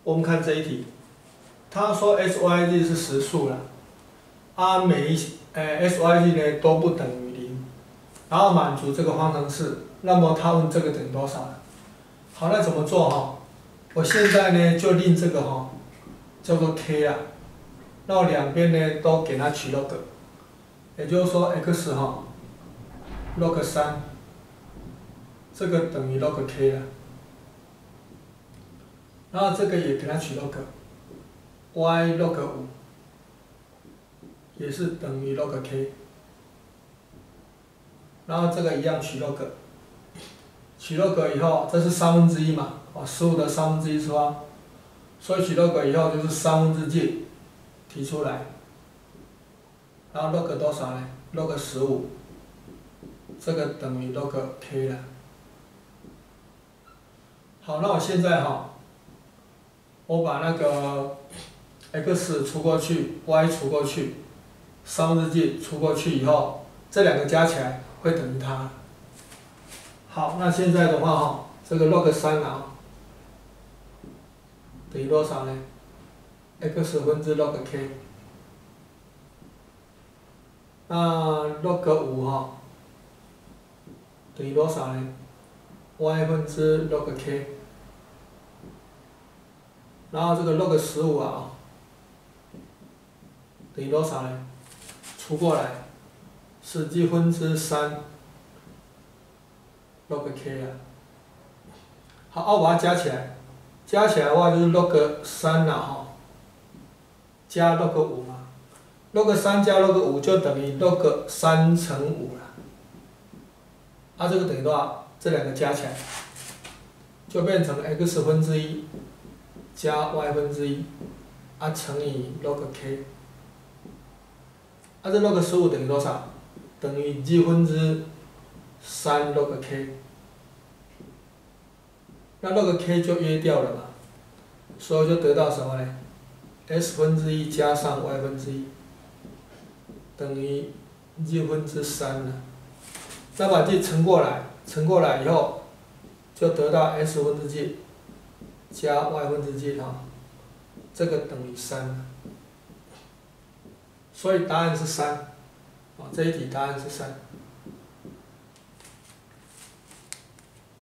我们看这一题，他说 SYZ 是实数啦，每一SYZ 呢都不等于0，然后满足这个方程式，那么他问这个等于多少？好，那怎么做哈？我现在呢就令这个叫做 k 啦，那我两边呢都给它取 log， 也就是说 x log 3，这个等于 log k 啦。然后这个也给它取 log，y log 5也是等于 log k， 然后这个一样取 log， 取 log 以后，这是1/3嘛，15的1/3次方，所以取 log 以后就是1/4提出来，然后 log 多少呢 ？log 15，这个等于 log k 了。好，那我现在我把那个 x 除过去 ，y 除过去，1/4除过去以后，这两个加起来会等于它。好，那现在的话这个 log 3等于多少呢 ？x 分之 log k。那 log 5等于多少呢 ？y 分之 log k。然后这个 log 15等于多少呢？除过来，10分之3 log k 啊。好，我把它加起来，加起来的话就是 log 3加 log 5嘛。log 3加 log 5就等于 log 3乘5了。这个等于多少？这两个加起来就变成 x 分之1加 y 分之1乘以 log k。这 log 15等于多少？等于2分之3 log k。那 log k 就约掉了嘛，所以就得到什么呢 ？s 分之1加上 y 分之1等于2分之3了。那把这乘过来，乘过来以后，就得到 s 分之几加 y 分之几这个等于3了。所以答案是3，这一题答案是3。